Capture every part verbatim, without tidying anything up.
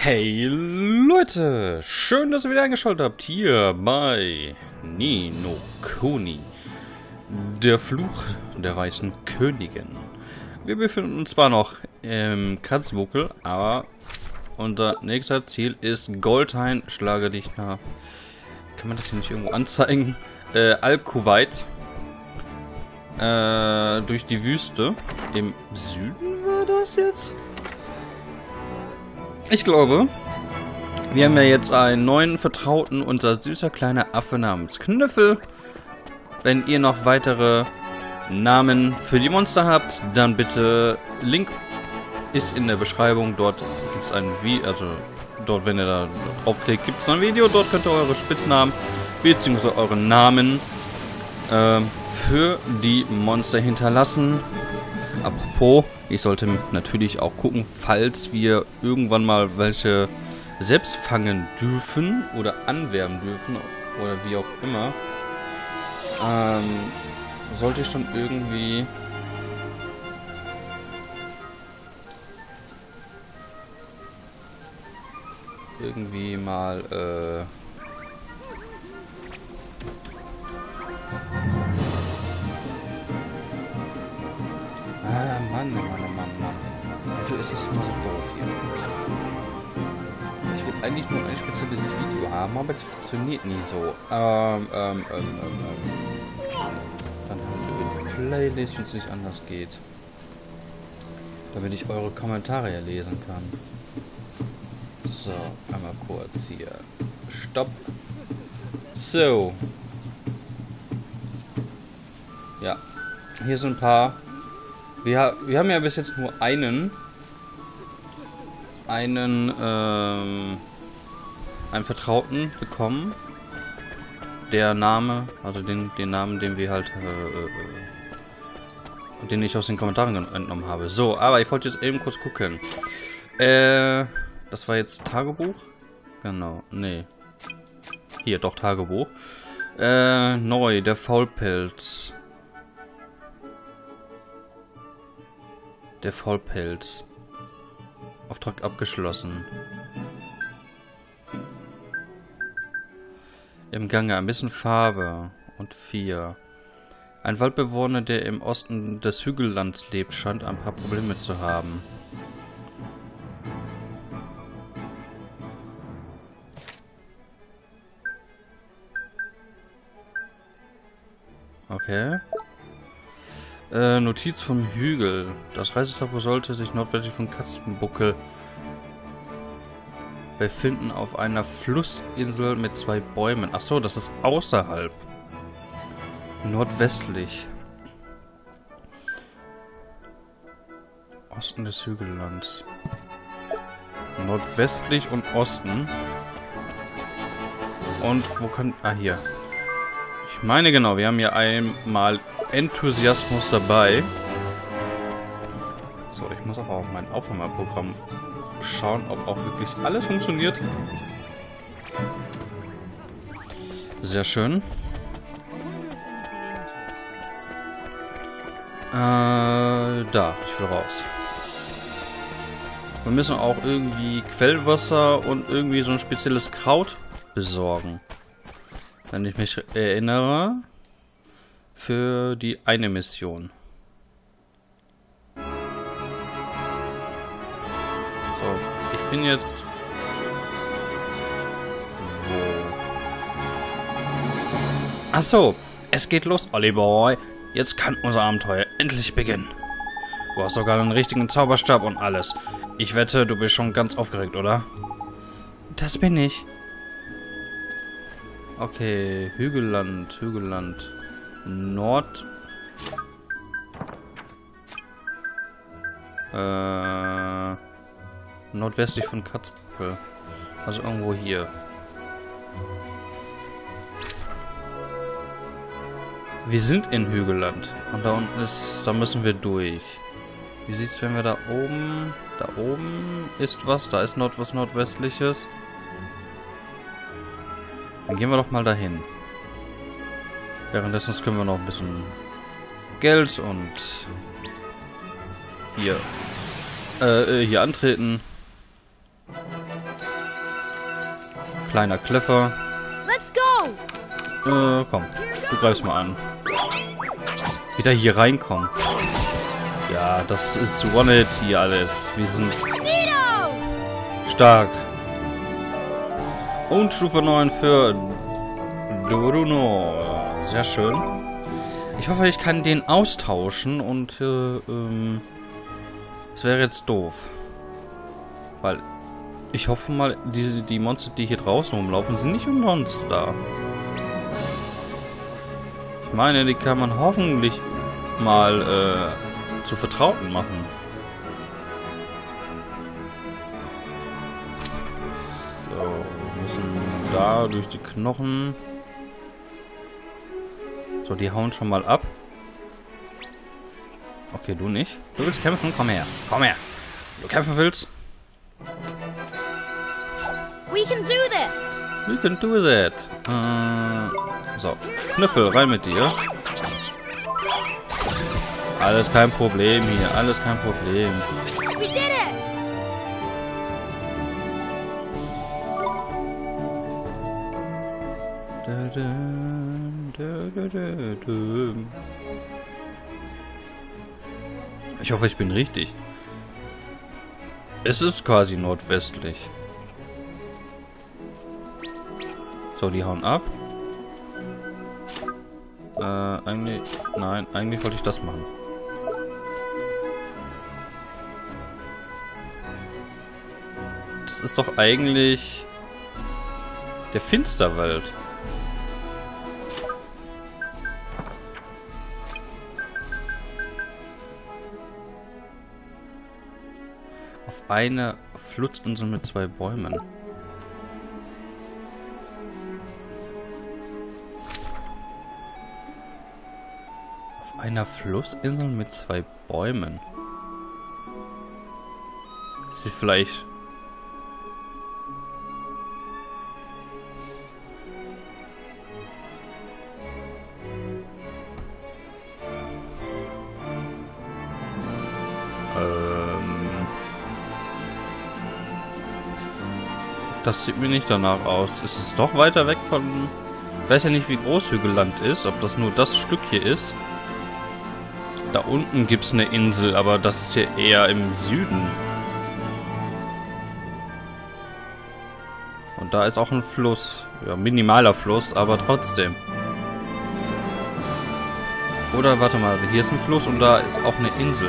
Hey Leute, schön, dass ihr wieder eingeschaltet habt hier bei Ni no Kuni, der Fluch der weißen Königin. Wir befinden uns zwar noch im Katzbuckel, aber unser nächster Ziel ist Goldhain, schlage dich nach. Kann man das hier nicht irgendwo anzeigen? Äh, Al-Kuwait. Äh, durch die Wüste. Im Süden war das jetzt? Ich glaube, wir haben ja jetzt einen neuen Vertrauten, unser süßer kleiner Affe namens Knüffel. Wenn ihr noch weitere Namen für die Monster habt, dann bitte, Link ist in der Beschreibung, dort gibt es ein Video, also dort, wenn ihr da draufklickt, gibt es ein Video, dort könnt ihr eure Spitznamen bzw. euren Namen äh, für die Monster hinterlassen. Apropos, ich sollte natürlich auch gucken, falls wir irgendwann mal welche selbst fangen dürfen oder anwerben dürfen oder wie auch immer, ähm, sollte ich schon irgendwie irgendwie mal äh, Ah, Mann, Mann, Mann, Mann. Also ist es immer so doof hier. Ich will eigentlich nur ein spezielles Video haben, aber es funktioniert nie so. Ähm, ähm, ähm, ähm, ähm. Dann halt über die Playlist, wenn es nicht anders geht. Damit ich eure Kommentare ja lesen kann. So, einmal kurz hier. Stopp. So. Ja. Hier sind ein paar. Wir, wir haben ja bis jetzt nur einen, einen, ähm, einen Vertrauten bekommen. Der Name, also den, den Namen, den wir halt, äh, äh, den ich aus den Kommentaren entnommen habe. So, aber ich wollte jetzt eben kurz gucken. Äh, das war jetzt Tagebuch? Genau, nee. Hier, doch, Tagebuch. Äh, neu, der Faulpelz. Der Faulpelz. Auftrag abgeschlossen. Im Gange ein bisschen Farbe. Und vier. Ein Waldbewohner, der im Osten des Hügellands lebt, scheint ein paar Probleme zu haben. Okay. Äh, Notiz vom Hügel. Das Reisetagebuch sollte sich nordwestlich von Katzbuckel befinden, auf einer Flussinsel mit zwei Bäumen. Ach so, das ist außerhalb. Nordwestlich. Osten des Hügellands. Nordwestlich und Osten. Und wo kann... Ah, hier. Ich meine genau, wir haben hier einmal Enthusiasmus dabei. So, ich muss aber auf mein Aufnahmeprogramm schauen, ob auch wirklich alles funktioniert. Sehr schön. Äh, da, ich will raus. Wir müssen auch irgendwie Quellwasser und irgendwie so ein spezielles Kraut besorgen. Wenn ich mich erinnere, für die eine Mission. So, ich bin jetzt... Wo? Ach so, es geht los, Olliboy. Jetzt kann unser Abenteuer endlich beginnen. Du hast sogar einen richtigen Zauberstab und alles. Ich wette, du bist schon ganz aufgeregt, oder? Das bin ich. Okay, Hügelland, Hügelland, Nord, äh, nordwestlich von Katzbuckel, also irgendwo hier. Wir sind in Hügelland und da unten ist, da müssen wir durch. Wie sieht's, wenn wir da oben, da oben ist was, da ist Nord was Nordwestliches. Dann gehen wir doch mal dahin. Währenddessen können wir noch ein bisschen Geld und hier, äh, hier antreten. kleiner Kleffer. Let's go. Äh, komm. Du greifst mal an. Wieder hier reinkommen. Ja, das ist One-Hit hier alles. Wir sind stark. Und Stufe neun für Bruno. Sehr schön. Ich hoffe, ich kann den austauschen und äh, ähm, das wäre jetzt doof. Weil ich hoffe mal, die, die Monster, die hier draußen rumlaufen, sind nicht umsonst da. Ich meine, die kann man hoffentlich mal äh, zu Vertrauten machen. So, wir müssen da durch die Knochen. So, die hauen schon mal ab. Okay, du nicht. Du willst kämpfen? Komm her. Komm her. Du kämpfen willst? We can do this. We can do that. Äh, so, Knüffel, rein mit dir. Alles kein Problem hier. Alles kein Problem. We did it. Da, da, da, da, da, da. Ich hoffe, ich bin richtig. Es ist quasi nordwestlich. So, die hauen ab. Äh, eigentlich... Nein, eigentlich wollte ich das machen. Das ist doch eigentlich... der Finsterwald. Auf einer Flussinsel mit zwei Bäumen. Auf einer Flussinsel mit zwei Bäumen. Ist sie vielleicht... Das sieht mir nicht danach aus. Ist es doch weiter weg von... Ich weiß ja nicht, wie groß Hügelland ist. Ob das nur das Stück hier ist. Da unten gibt es eine Insel, aber das ist ja eher im Süden. Und da ist auch ein Fluss. Ja, minimaler Fluss, aber trotzdem. Oder, warte mal, hier ist ein Fluss und da ist auch eine Insel.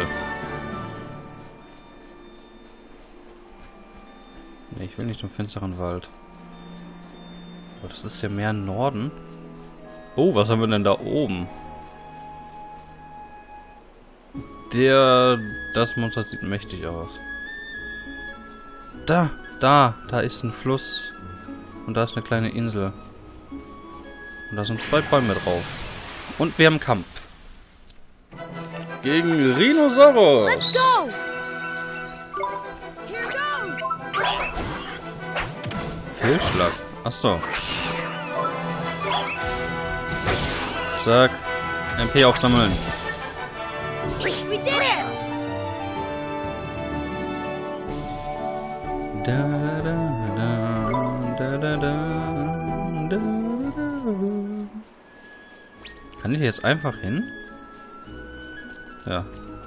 Nee, ich will nicht zum finsteren Wald. Aber das ist ja mehr Norden. Oh, was haben wir denn da oben? Der... Das Monster sieht mächtig aus. Da, da, da ist ein Fluss. Und da ist eine kleine Insel. Und da sind zwei Bäume drauf. Und wir haben Kampf. Gegen Rhinoceros. Let's go. Fehlschlag. Achso. Zack. M P aufsammeln. We did it. Da, da, da, da, da, da, da. Kann ich jetzt einfach hin? Ja.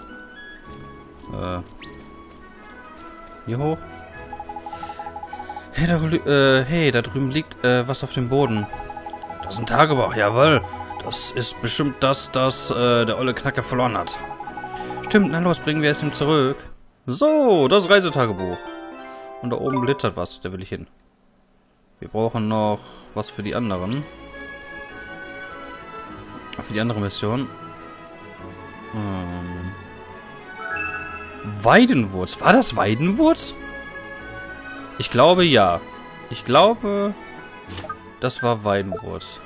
Äh. Hier hoch. Hey da, äh, hey, da drüben liegt äh, was auf dem Boden. Das ist ein Tagebuch, jawohl. Das ist bestimmt das, das äh, der olle Knacker verloren hat. Stimmt, na los, bringen wir es ihm zurück. So, das Reisetagebuch. Und da oben glitzert was, da will ich hin. Wir brauchen noch was für die anderen. Für die andere Mission. Hm. Weidenwurz. War das Weidenwurz? Ich glaube, ja. Ich glaube, das war Weidenwurz.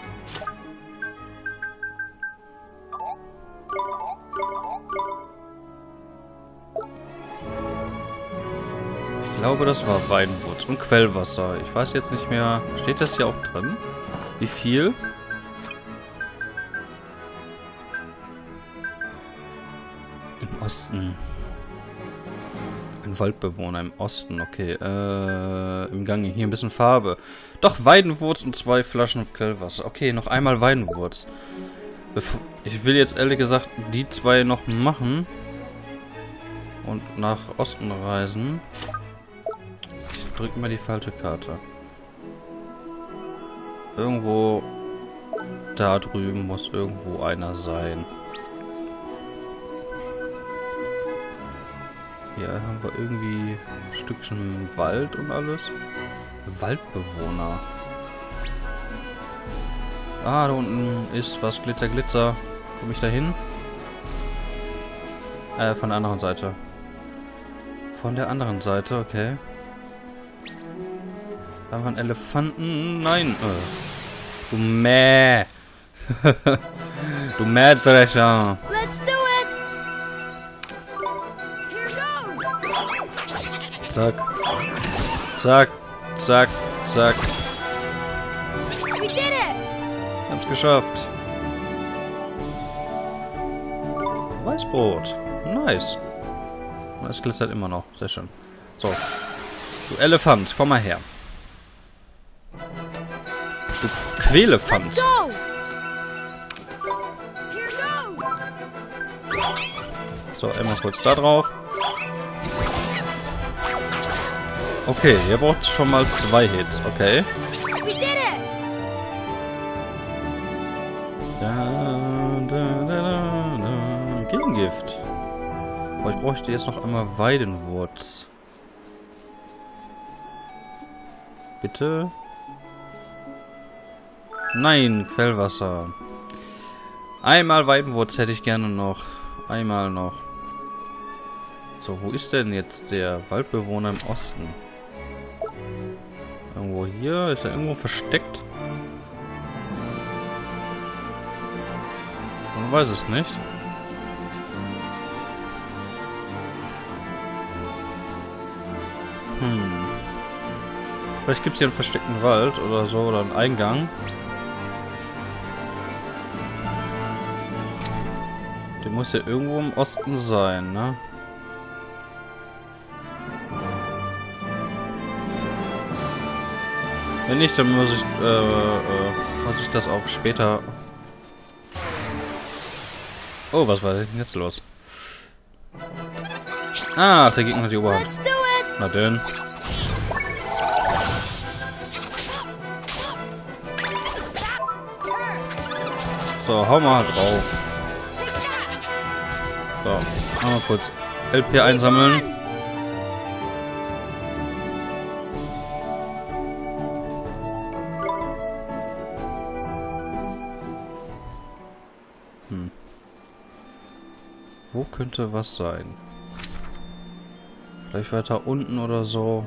Ich glaube, das war Weidenwurz und Quellwasser. Ich weiß jetzt nicht mehr. Steht das hier auch drin? Wie viel? Im Osten. Ein Waldbewohner im Osten, okay. Äh, im Gange hier ein bisschen Farbe. Doch, Weidenwurz und zwei Flaschen Quellwasser. Okay, noch einmal Weidenwurz. Bevor, ich will jetzt ehrlich gesagt die zwei noch machen. Und nach Osten reisen. Ich drücke immer die falsche Karte. Irgendwo da drüben muss irgendwo einer sein. Hier haben wir irgendwie ein Stückchen Wald und alles. Waldbewohner. Ah, da unten ist was. Glitzer, Glitzer. Komme ich da hin? Äh, von der anderen Seite. Von der anderen Seite, okay. Da haben wir einen Elefanten. Nein. Äh. Du Mäh. Du Mähdrescher. Let's do it. Here goes. Zack. Zack. Zack. Zack. We did it. Wir haben's geschafft. Weißbrot. Nice. Es glitzert immer noch. Sehr schön. So. Du Elefant, komm mal her. Du Quelefant. Let's go. Here goes. So, einmal kurz da drauf. Okay, ihr braucht schon mal zwei Hits. Okay. We did it. Da, da, da, da, da. Gegengift. Aber ich bräuchte jetzt noch einmal Weidenwurz. Bitte? Nein, Quellwasser. Einmal Weidenwurz hätte ich gerne noch. Einmal noch. So, wo ist denn jetzt der Waldbewohner im Osten? Irgendwo hier? Ist er irgendwo versteckt? Man weiß es nicht. Hm. Vielleicht gibt es hier einen versteckten Wald oder so, oder einen Eingang. Der muss ja irgendwo im Osten sein, ne? Wenn nicht, dann muss ich, äh, äh, muss ich das auch später... Oh, was war denn jetzt los? Ah, der Gegner hat die Oberhand. Let's do it. Na denn. So, hau mal drauf. So, einmal kurz L P einsammeln. Hm. Wo könnte was sein? Vielleicht weiter unten oder so.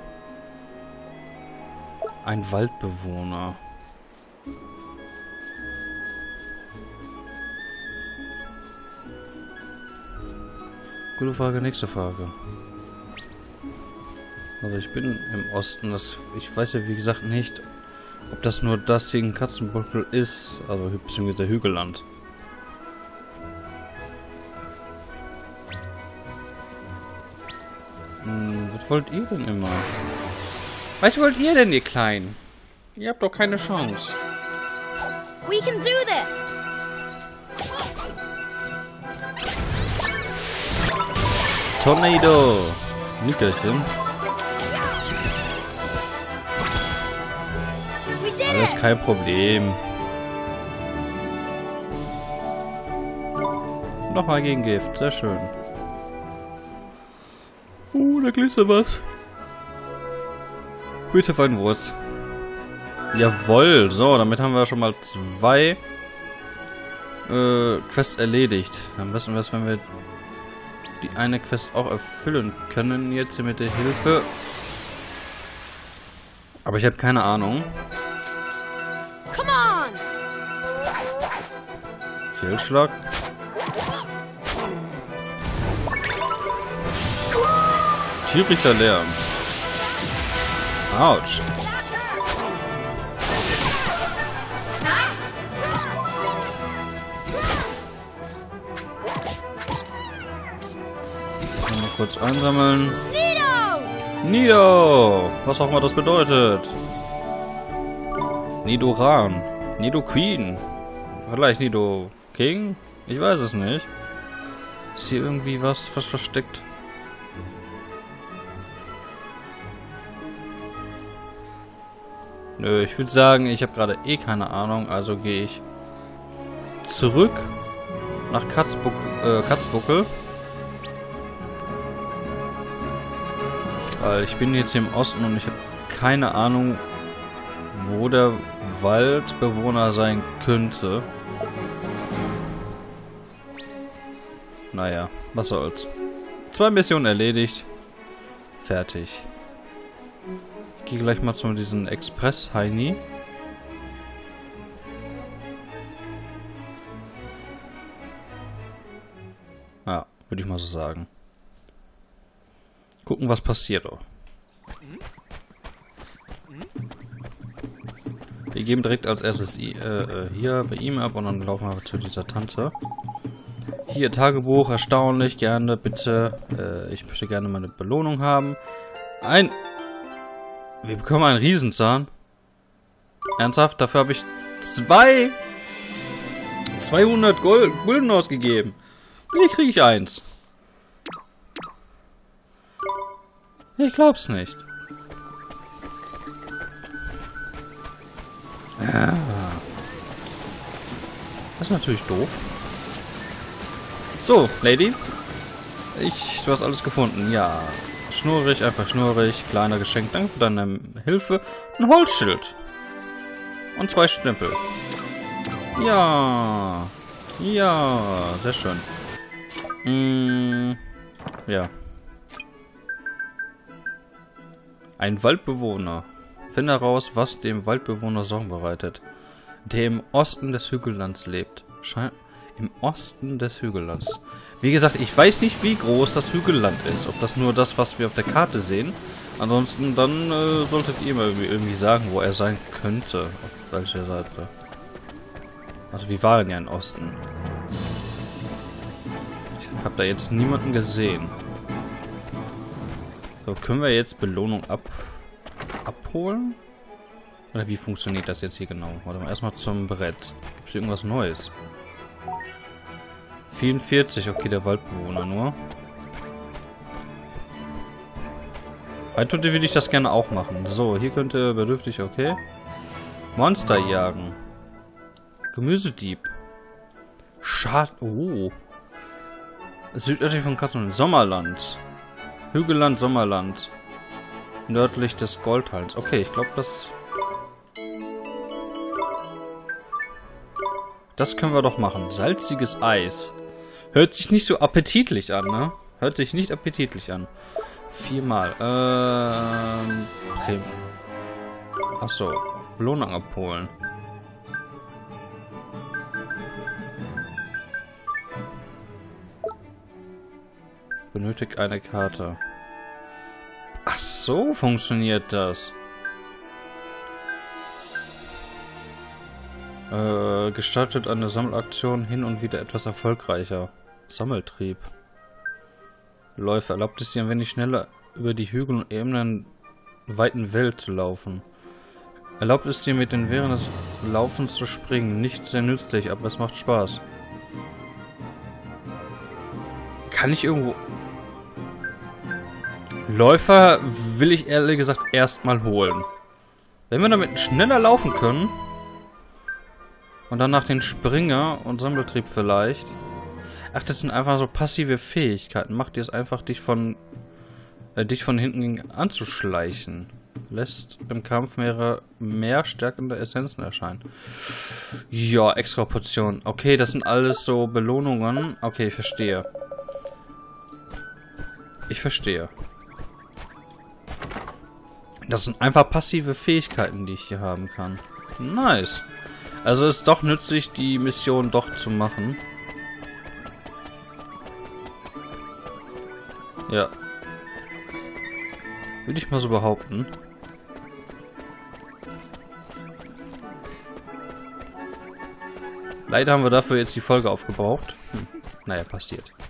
Ein Waldbewohner. Gute Frage, nächste Frage. Also ich bin im Osten, das, ich weiß ja wie gesagt nicht, ob das nur das hier ein Katzenbuckel ist, also beziehungsweise Hügelland. Hm, was wollt ihr denn immer? Was wollt ihr denn, ihr Kleinen? Ihr habt doch keine Chance. We can do this. Tornado! Nickerchen. We did Alles it. kein Problem. Nochmal gegen Gift, sehr schön. Uh, da glitzert was. Bitte Weidenwurst. Jawohl, so, damit haben wir schon mal zwei äh, Quests erledigt. Am besten wäre es, wenn wir die eine Quest auch erfüllen können, jetzt hier mit der Hilfe. Aber ich habe keine Ahnung. Come on. Fehlschlag. Tierischer Lärm. Autsch. Mal kurz einsammeln. Nito. Nido! Was auch immer das bedeutet. Nidoran. Nido Queen. Vielleicht Nido King? Ich weiß es nicht. Ist hier irgendwie was, was versteckt? Nö, ich würde sagen, ich habe gerade eh keine Ahnung, also gehe ich zurück nach Katzbuck, äh, Katzbuckel. Weil ich bin jetzt hier im Osten und ich habe keine Ahnung, wo der Waldbewohner sein könnte. Naja, was soll's. Zwei Missionen erledigt. Fertig. Ich gehe gleich mal zu diesem Express-Heini. Ja, würde ich mal so sagen. Gucken, was passiert. Oh. Wir geben direkt als erstes äh, hier bei ihm ab und dann laufen wir zu dieser Tante. Hier, Tagebuch, erstaunlich, gerne, bitte. Äh, ich möchte gerne meine Belohnung haben. Ein... Wir bekommen einen Riesenzahn. Ernsthaft? Dafür habe ich zwei... zweihundert Gold Gulden ausgegeben. Wie kriege ich eins? Ich glaub's nicht. Ja. Das ist natürlich doof. So, Lady. Ich, du hast alles gefunden. Ja. Schnurrig, einfach schnurrig. Kleiner Geschenk. Danke für deine Hilfe. Ein Holzschild. Und zwei Stempel. Ja. Ja. Sehr schön. Hm. Ja. Ein Waldbewohner. Finde heraus, was dem Waldbewohner Sorgen bereitet. Der im Osten des Hügellands lebt. Scheint im Osten des Hügellands. Wie gesagt, ich weiß nicht, wie groß das Hügelland ist. Ob das nur das, was wir auf der Karte sehen. Ansonsten, dann äh, solltet ihr mal irgendwie sagen, wo er sein könnte. Auf welcher Seite. Also, wir waren ja im Osten. Ich habe da jetzt niemanden gesehen. So, können wir jetzt Belohnung ab abholen? Oder wie funktioniert das jetzt hier genau? Warte mal, erstmal zum Brett. Gibt es irgendwas Neues? vierundvierzig, okay, der Waldbewohner nur. Heute würde ich das gerne auch machen. So, hier könnte bedürftig, okay. Monster jagen. Gemüsedieb. Schad. Oh. Südöstlich von Katzmann. Sommerland. Hügelland, Sommerland. Nördlich des Goldhalls. Okay, ich glaube, das... Das können wir doch machen. Salziges Eis. Hört sich nicht so appetitlich an, ne? Hört sich nicht appetitlich an. Viermal. Ähm... Prim. Achso. Belohnung abholen. Benötigt eine Karte. Ach so, funktioniert das. Äh, gestaltet eine Sammelaktion hin und wieder etwas erfolgreicher. Sammeltrieb. Läufe. Erlaubt es dir ein wenig schneller über die Hügel und Ebenen der weiten Welt zu laufen. Erlaubt es dir mit den während des Laufens zu springen. Nicht sehr nützlich, aber es macht Spaß. Kann ich irgendwo... Läufer will ich ehrlich gesagt erstmal holen. Wenn wir damit schneller laufen können und dann nach den Springer und Sammeltrieb vielleicht. Ach, das sind einfach so passive Fähigkeiten. Macht dir es einfach, dich von äh, dich von hinten anzuschleichen. Lässt im Kampf mehrere mehr stärkende Essenzen erscheinen. Ja, extra Portion. Okay, das sind alles so Belohnungen. Okay, ich verstehe. Ich verstehe. Das sind einfach passive Fähigkeiten, die ich hier haben kann. Nice. Also ist doch nützlich, die Mission doch zu machen. Ja. Würde ich mal so behaupten. Leider haben wir dafür jetzt die Folge aufgebraucht. Hm. Naja, passiert.